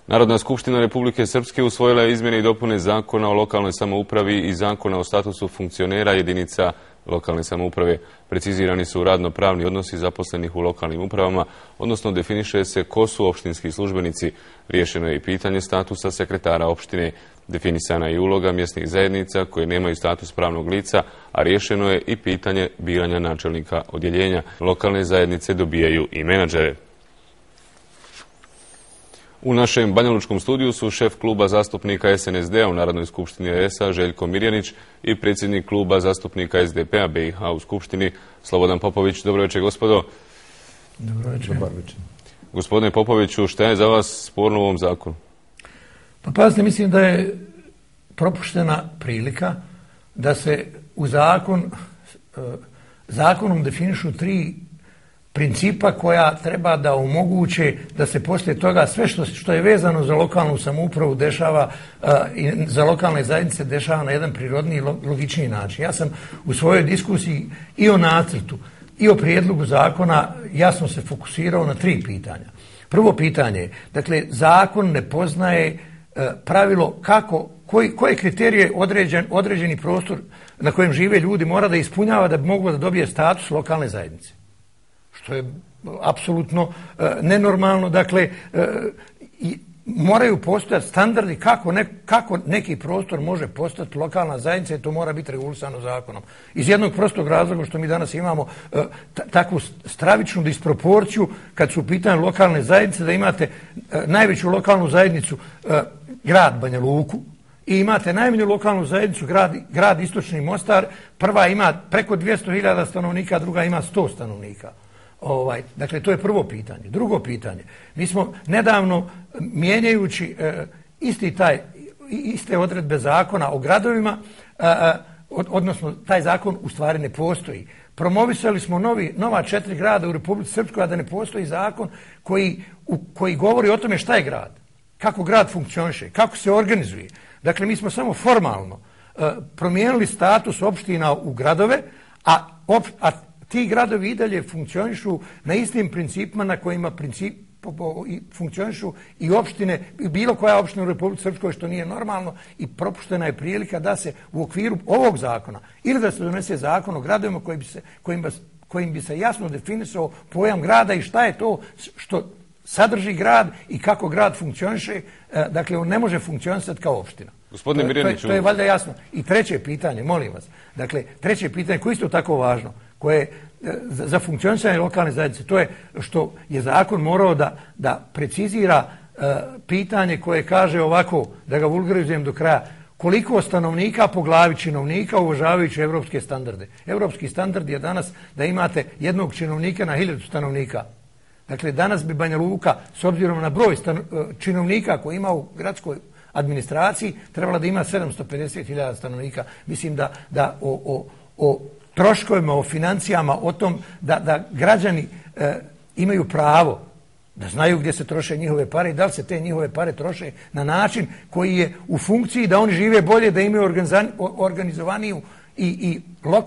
Narodna skupština Republike Srpske usvojila je izmjene i dopune Zakona o lokalnoj samoupravi i Zakona o statusu funkcionera jedinica lokalne samouprave. Precizirani su radno-pravni odnosi zaposlenih u lokalnim upravama, odnosno definiše se ko su opštinski službenici. Riješeno je i pitanje statusa sekretara opštine. Definisana je i uloga mjesnih zajednica koje nemaju status pravnog lica, a riješeno je i pitanje biranja načelnika odjeljenja. Lokalne zajednice dobijaju i menadžere. U našem banjalučkom studiju su šef kluba zastupnika SNSD-a u Narodnoj skupštini RS-a Željko Mirjanić i predsjednik kluba zastupnika SDP-a BiH u Skupštini Slobodan Popović. Dobro večer, gospodo. Dobro večer. Gospodine Popoviću, šta je za vas sporno u ovom zakonu? Pa pazite, mislim da je propuštena prilika da se u zakonom definišu 3 principa koja treba da omoguće da se poslije toga sve što je vezano za lokalnu samoupravu dešava i za lokalne zajednice dešava na jedan prirodniji i logičniji način. Ja sam u svojoj diskusiji i o nacrtu i o prijedlogu zakona jasno se fokusirao na 3 pitanja. Prvo pitanje je, dakle, zakon ne poznaje pravilo koje kriterije određeni prostor na kojem žive ljudi mora da ispunjava da bi moglo da dobije status lokalne zajednice. Što je apsolutno nenormalno. Dakle, moraju postojati standardi kako neki prostor može postati lokalna zajednica i to mora biti regulisano zakonom. Iz jednog prostog razloga što mi danas imamo takvu stravičnu disproporciju kad su u pitanju lokalne zajednice, da imate najveću lokalnu zajednicu grad Banja Luku i imate najmanju lokalnu zajednicu grad Istočni Mostar. Prva ima preko 200.000 stanovnika, druga ima 100 stanovnika. Dakle, to je prvo pitanje. Drugo pitanje, mi smo nedavno mijenjajući iste odredbe zakona o gradovima, odnosno taj zakon u stvari ne postoji. Promovisali smo nova 4 grada u Republici Srpskoj, a da ne postoji zakon koji govori o tome šta je grad, kako grad funkcioniše, kako se organizuje. Dakle, mi smo samo formalno promijenili status opština u gradove, a ti gradovi i dalje funkcionišu na istim principima na kojima funkcionišu i opštine, bilo koja opština u Republici Srpskoj, što nije normalno, i propuštena je prilika da se u okviru ovog zakona ili da se donese zakon o gradovima kojim bi se jasno definisao pojam grada i šta je to što sadrži grad i kako grad funkcioniše. Dakle, on ne može funkcionisati kao opština. Gospodine Mirjaniću, to je valjda jasno. I treće pitanje, molim vas, dakle, treće pitanje koje je isto tako važno, koje za funkcionisanje lokalne zajednice, to je što je zakon morao da precizira pitanje koje kaže ovako, da ga vulgarizujem do kraja, koliko stanovnika po glavi činovnika uvažavajući evropske standarde. Evropski standard je danas da imate jednog činovnika na 1000 stanovnika. Dakle, danas bi Banja Luka, s obzirom na broj činovnika koji ima u gradskoj administraciji, trebala da ima 750.000 stanovnika. Mislim da o troškovima, o financijama, o tom da građani imaju pravo da znaju gdje se troše njihove pare i da li se te njihove pare troše na način koji je u funkciji da oni žive bolje, da imaju organizovaniju i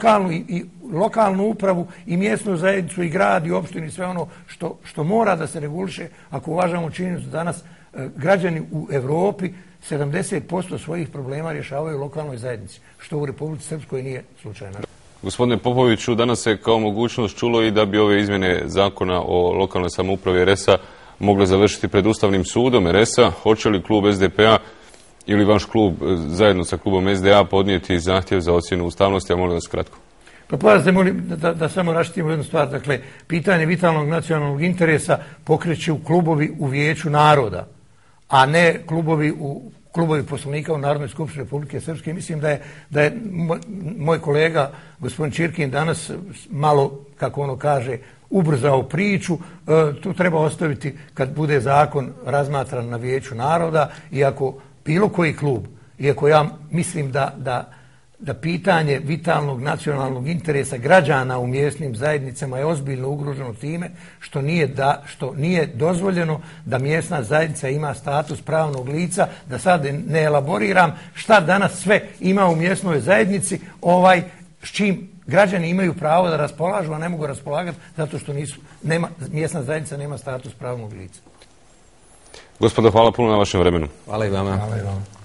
lokalnu upravu i mjesnu zajednicu i grad i opštinu i sve ono što mora da se reguliše. Ako uvažamo činjenicu da danas građani u Evropi 70% svojih problema rješavaju u lokalnoj zajednici, što u Republici Srpskoj nije slučaj. Gospodine Popoviću, danas se kao mogućnost čulo i da bi ove izmjene zakona o lokalnoj samoupravi RS-a mogle završiti pred Ustavnim sudom RS-a. Hoće li klub SDP-a ili vaš klub zajedno sa klubom SDA podnijeti zahtjev za ocjenu ustavnosti, a molim vas kratko? Pa pazite, molim da samo raštitimo jednu stvar. Dakle, pitanje vitalnog nacionalnog interesa pokreću klubovi u Vijeću naroda, a ne klubovi poslanika u Narodnoj skupštini Republike Srpske. Mislim da je moj kolega, gospodin Čirkin, danas malo, kako ono kaže, ubrzao priču. Tu treba ostaviti kad bude zakon razmatran na Vijeću naroda, iako bilo koji klub, iako ja mislim da pitanje vitalnog nacionalnog interesa građana u mjesnim zajednicama je ozbiljno ugroženo time što nije dozvoljeno da mjesna zajednica ima status pravnog lica, da sad ne elaboriram šta danas sve ima u mjesnoj zajednici, s čim građani imaju pravo da raspolažu, a ne mogu raspolagati zato što mjesna zajednica nema status pravnog lica. Gospodo, hvala puno na vašem vremenu. Hvala i vama. Hvala i vama.